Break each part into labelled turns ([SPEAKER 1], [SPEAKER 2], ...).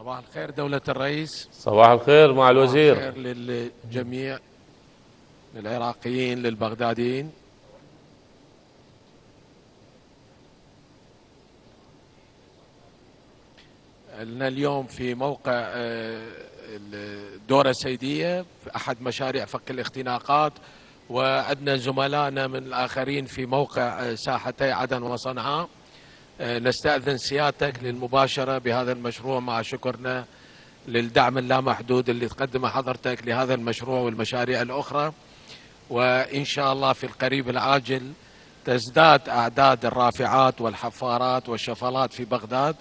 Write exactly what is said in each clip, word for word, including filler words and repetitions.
[SPEAKER 1] صباح الخير دولة الرئيس.
[SPEAKER 2] صباح الخير مع الوزير.
[SPEAKER 1] صباح الخير للجميع، للعراقيين، للبغداديين. لنا اليوم في موقع الدورة السيدية في أحد مشاريع فك الاختناقات، وعندنا زملائنا من الآخرين في موقع ساحتي عدن وصنعاء. نستأذن سيادتك للمباشرة بهذا المشروع مع شكرنا للدعم اللامحدود اللي تقدمه حضرتك لهذا المشروع والمشاريع الأخرى، وإن شاء الله في القريب العاجل تزداد أعداد الرافعات والحفارات والشفلات في بغداد،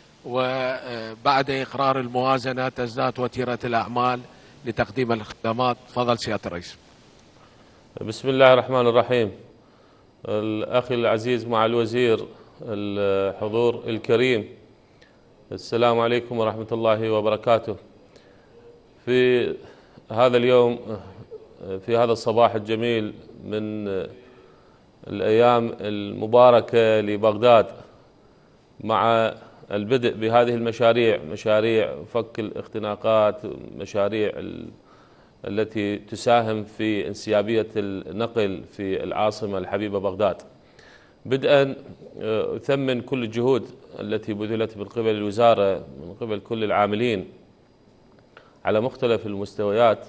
[SPEAKER 1] وبعد إقرار الموازنة تزداد وتيرة الأعمال لتقديم الخدمات. تفضل سيادة الرئيس.
[SPEAKER 2] بسم الله الرحمن الرحيم. الأخي العزيز مع الوزير، الحضور الكريم، السلام عليكم ورحمة الله وبركاته. في هذا اليوم، في هذا الصباح الجميل من الأيام المباركة لبغداد، مع البدء بهذه المشاريع، مشاريع فك الاختناقات، مشاريع التي تساهم في انسيابية النقل في العاصمة الحبيبة بغداد. بدءا أثمن كل الجهود التي بذلت من قبل الوزارة، من قبل كل العاملين على مختلف المستويات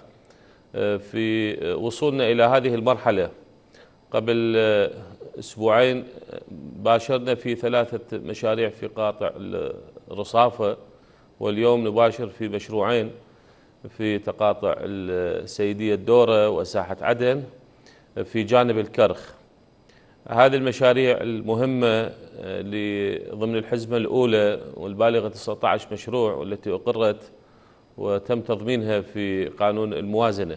[SPEAKER 2] في وصولنا إلى هذه المرحلة. قبل أسبوعين باشرنا في ثلاثة مشاريع في قاطع الرصافة، واليوم نباشر في مشروعين في تقاطع السيدية الدورة وساحة عدن في جانب الكرخ. هذه المشاريع المهمة ضمن الحزمة الأولى والبالغة تسعة عشر مشروع، والتي أقرت وتم تضمينها في قانون الموازنة.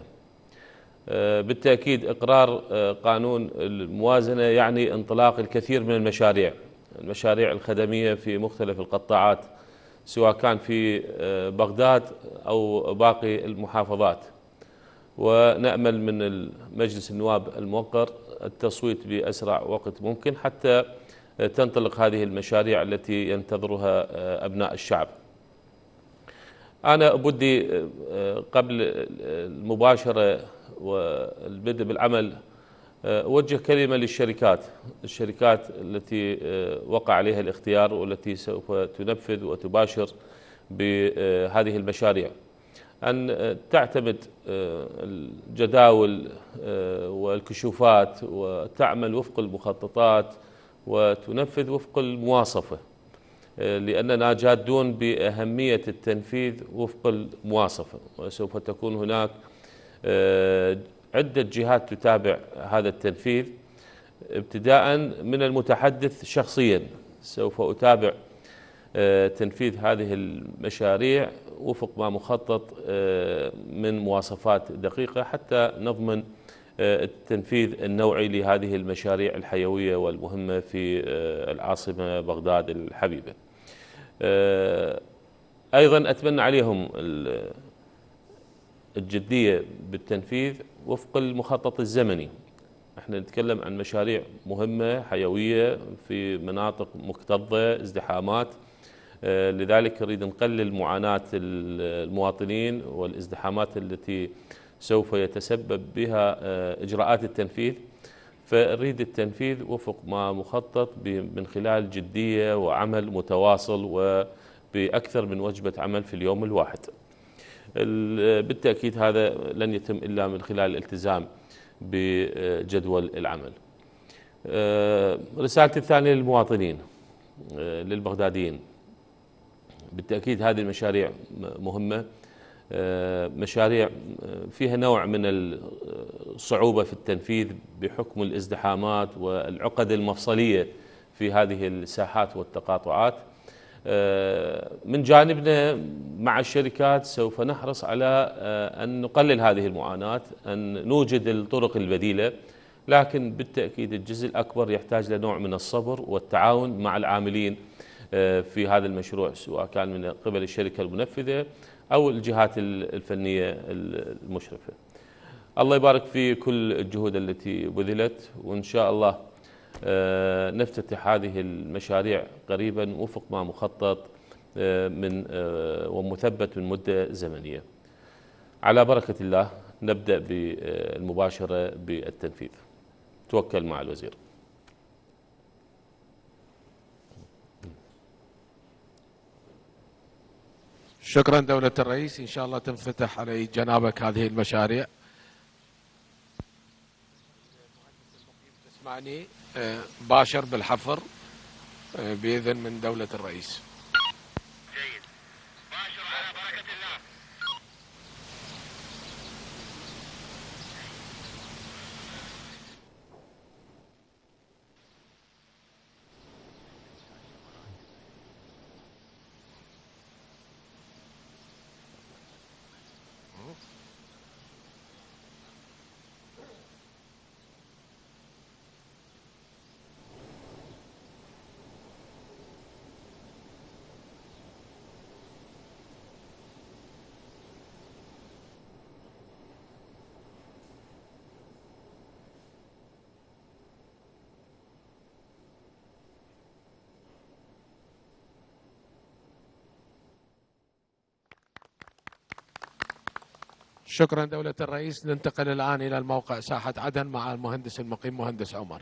[SPEAKER 2] بالتأكيد إقرار قانون الموازنة يعني انطلاق الكثير من المشاريع، المشاريع الخدمية في مختلف القطاعات، سواء كان في بغداد أو باقي المحافظات. ونأمل من مجلس النواب الموقر التصويت بأسرع وقت ممكن حتى تنطلق هذه المشاريع التي ينتظرها أبناء الشعب. أنا بدي قبل المباشرة والبدء بالعمل أوجه كلمة للشركات، الشركات التي وقع عليها الاختيار والتي سوف تنفذ وتباشر بهذه المشاريع، أن تعتمد الجداول والكشوفات وتعمل وفق المخططات وتنفذ وفق المواصفة، لأننا جادون بأهمية التنفيذ وفق المواصفة. وسوف تكون هناك عدة جهات تتابع هذا التنفيذ، ابتداء من المتحدث شخصيا. سوف أتابع تنفيذ هذه المشاريع وفق ما مخطط من مواصفات دقيقة حتى نضمن التنفيذ النوعي لهذه المشاريع الحيوية والمهمة في العاصمة بغداد الحبيبة. أيضا أتمنى عليهم الجدية بالتنفيذ وفق المخطط الزمني. احنا نتكلم عن مشاريع مهمة حيوية في مناطق مكتظة ازدحامات، لذلك نريد نقلل معاناة المواطنين والازدحامات التي سوف يتسبب بها إجراءات التنفيذ. فنريد التنفيذ وفق ما مخطط من خلال جدية وعمل متواصل وبأكثر من وجبة عمل في اليوم الواحد. بالتأكيد هذا لن يتم إلا من خلال الالتزام بجدول العمل. رسالتي الثانية للمواطنين، للبغداديين، بالتأكيد هذه المشاريع مهمة، مشاريع فيها نوع من الصعوبة في التنفيذ بحكم الازدحامات والعقد المفصلية في هذه الساحات والتقاطعات. من جانبنا مع الشركات سوف نحرص على أن نقلل هذه المعاناة، أن نوجد الطرق البديلة، لكن بالتأكيد الجزء الأكبر يحتاج لنوع من الصبر والتعاون مع العاملين في هذا المشروع، سواء كان من قبل الشركة المنفذة أو الجهات الفنية المشرفة. الله يبارك في كل الجهود التي بذلت، وإن شاء الله نفتتح هذه المشاريع قريبا وفق ما مخطط من ومثبت من مدة زمنية. على بركة الله نبدأ بالمباشرة بالتنفيذ. توكل مع الوزير.
[SPEAKER 1] شكرا دولة الرئيس. إن شاء الله تنفتح علي جنابك هذه المشاريع. تسمعني باشر بالحفر بإذن من دولة الرئيس.
[SPEAKER 3] جيد. باشر على بركة الله.
[SPEAKER 1] شكرا دولة الرئيس. ننتقل الآن إلى الموقع ساحة عدن مع المهندس المقيم مهندس عمر.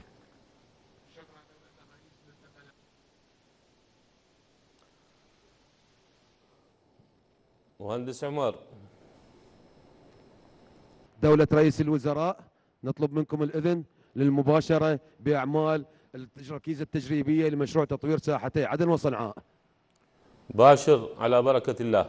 [SPEAKER 2] مهندس عمر.
[SPEAKER 4] دولة رئيس الوزراء، نطلب منكم الإذن للمباشرة بأعمال الركيزة التجريبية لمشروع تطوير ساحتي عدن وصنعاء.
[SPEAKER 2] باشر على بركة الله.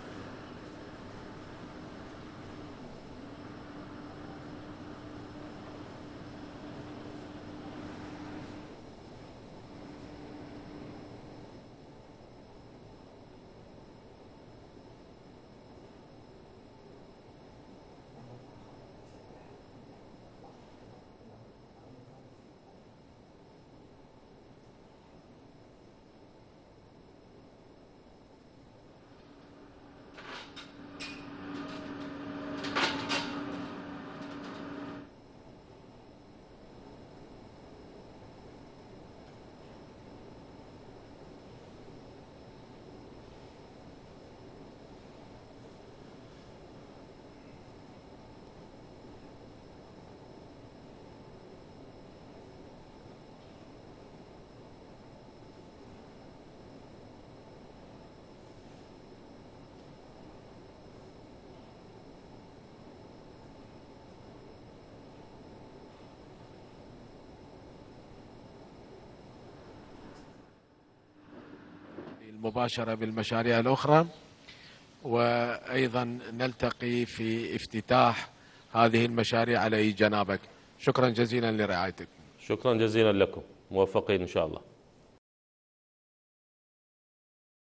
[SPEAKER 1] المباشرة بالمشاريع الأخرى، وأيضا نلتقي في افتتاح هذه المشاريع على جنابك. شكرا جزيلا لرعايتك.
[SPEAKER 2] شكرا جزيلا لكم، موفقين إن شاء الله.